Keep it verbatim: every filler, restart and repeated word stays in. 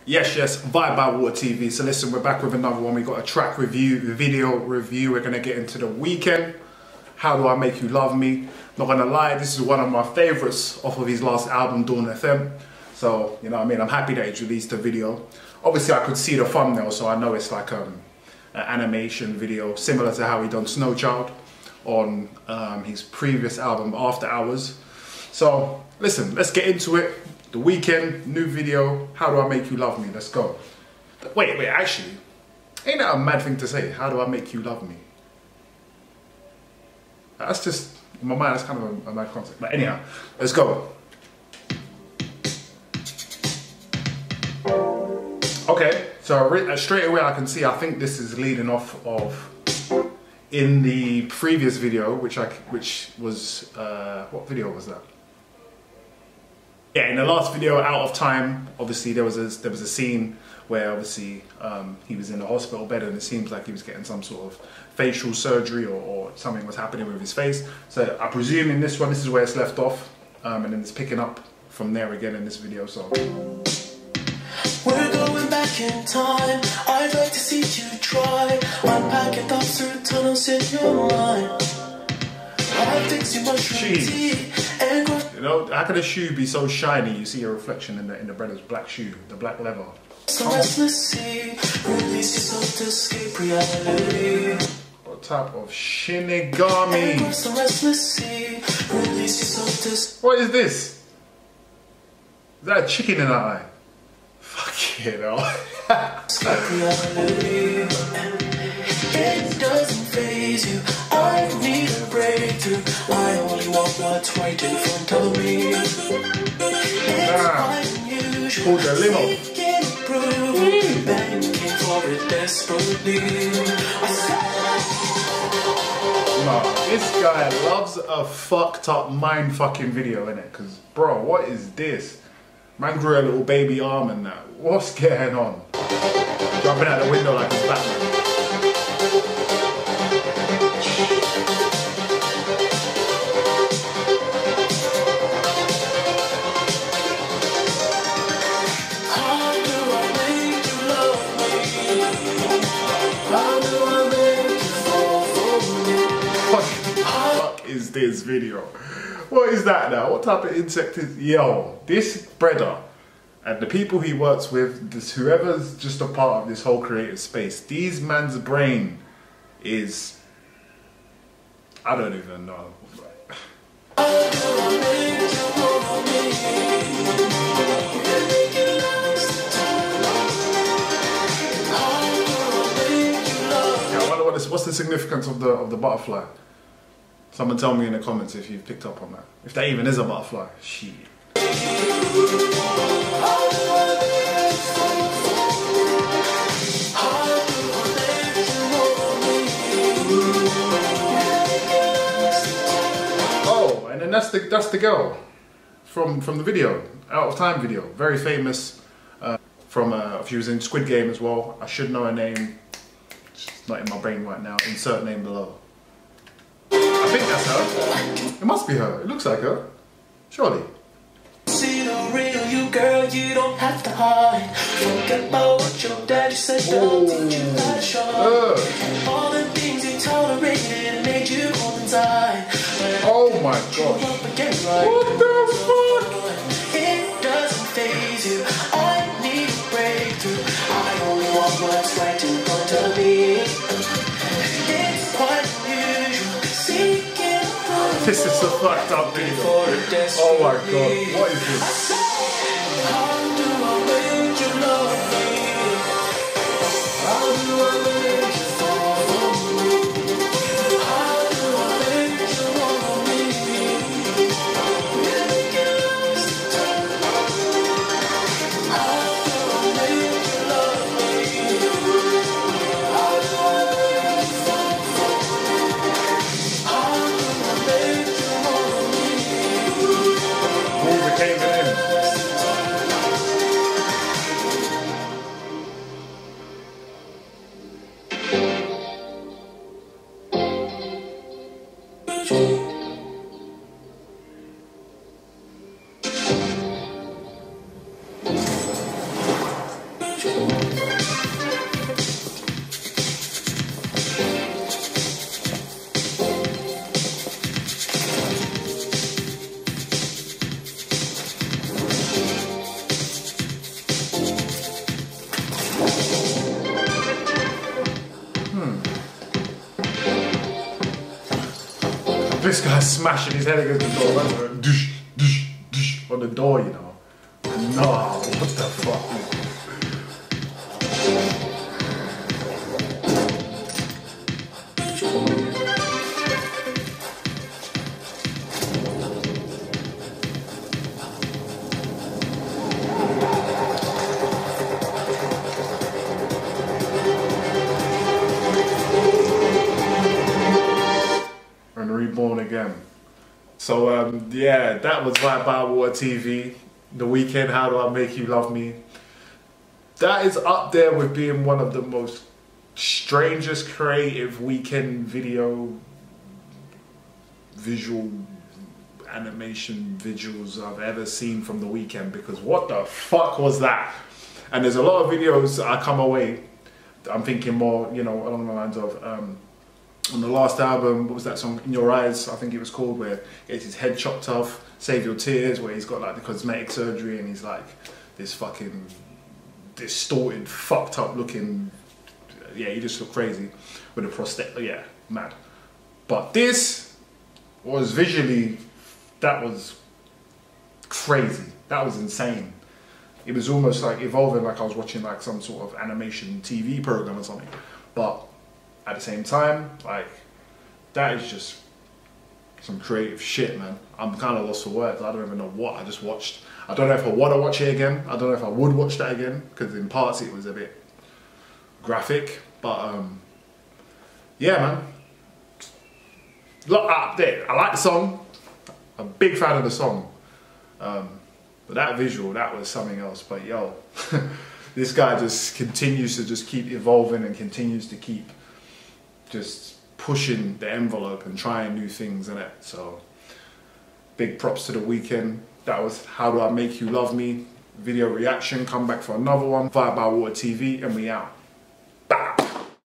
Yes, yes, Vibe by Water T V. So listen, we're back with another one. We got a track review, video review. We're gonna get into the Weeknd. How Do I Make You Love Me? Not gonna lie, this is one of my favorites off of his last album, Dawn F M. So, you know what I mean? I'm happy that he's released a video. Obviously, I could see the thumbnail, so I know it's like um, an animation video, similar to how he done Snow Child on um, his previous album, After Hours. So, listen, let's get into it. The Weeknd, new video, How Do I Make You Love Me? Let's go. Wait, wait, actually, ain't that a mad thing to say? How do I make you love me? That's just, in my mind, that's kind of a, a mad concept. But anyhow, let's go. Okay, so straight away I can see, I think this is leading off of, in the previous video, which I, which was, uh, what video was that? Yeah, in the last video, Out of Time, obviously there was a, there was a scene where obviously um, he was in a hospital bed and it seems like he was getting some sort of facial surgery or, or something was happening with his face. So I presume in this one, this is where it's left off, um, and then it's picking up from there again in this video. So we're going back in time. I'd like to see you try. I'm packing thoughts through tunnels in your mind. I fix you mushroom tea and you know, how can a shoe be so shiny? You see a reflection in the in the brother's black shoe, the black leather. So restless sea, release yourself to escape reality. What type of shinigami? So restless sea, release yourself to. What is this? Is that a chicken in that eye? Fuck you know. Escape reality. It doesn't faze you. I need a breakthrough. I only want what's right in front of me. It's quite unusual. Called the limo. Mm. Banking for it desperately. No, this guy loves a fucked up mind fucking video, innit? Cause bro, what is this? Man grew a little baby arm and that. What's going on? Jumping out the window like he's Batman. Is this video? What is that now? What type of insect is? Yo, this brother and the people he works with, this whoever's just a part of this whole creative space, these man's brain is, I don't even know. Yeah, I wonder what is, what's the significance of the of the butterfly? Someone tell me in the comments if you've picked up on that. If that even is a butterfly. Shit. Oh, and then that's the that's the girl from from the video, Out of Time video. Very famous. Uh, from uh, she was in Squid Game as well. I should know her name. It's not in my brain right now. Insert name below. I think that's her. It must be her. It looks like her. Surely. See the real you, girl. You don't have to hide. Forget about what your daddy said. Don't teach you how to shine. Uh. All the things you tolerated made you hold inside. Oh my god. What the fuck? It doesn't faze you. I need a breakthrough. I only want what's right in front of me. It's quite unusual. This is a fucked up video. Oh my god, what is this? How do I make you love me? How do I make you fall for me? How do I make you want me? Make it last time. How do I make you love me? How do I make you fall for me? How do I make Came in. This guy's smashing his head against the door, man. Dush, dush, dush, on the door, you know. No, what the fuck? And reborn again. So um, yeah, that was Vibe by Water T V. The Weeknd, How Do I Make You Love Me? That is up there with being one of the most strangest creative weekend video visual animation visuals I've ever seen from The Weeknd, because what the fuck was that? And there's a lot of videos I come away, I'm thinking more, you know, along the lines of um, on the last album, what was that song, In Your Eyes, I think it was called, where he gets his head chopped off, Save Your Tears, where he's got like the cosmetic surgery and he's like this fucking distorted, fucked up looking, yeah, he just looked crazy with a prosthetic, yeah, mad. But this was visually, that was crazy, that was insane. It was almost like evolving like I was watching like some sort of animation T V program or something. But at the same time, like, that is just some creative shit, man. I'm kind of lost for words. I don't even know what I just watched. I don't know if I want to watch it again. I don't know if I would watch that again, because in parts it was a bit graphic. But um, yeah, man. Lot up there. I like the song. I'm a big fan of the song. Um, but that visual, that was something else. But yo, this guy just continues to just keep evolving and continues to keep just pushing the envelope and trying new things in it. So big props to The Weeknd. That was How Do I Make You Love Me video reaction. Come back for another one. Vibe by Water T V, and we out.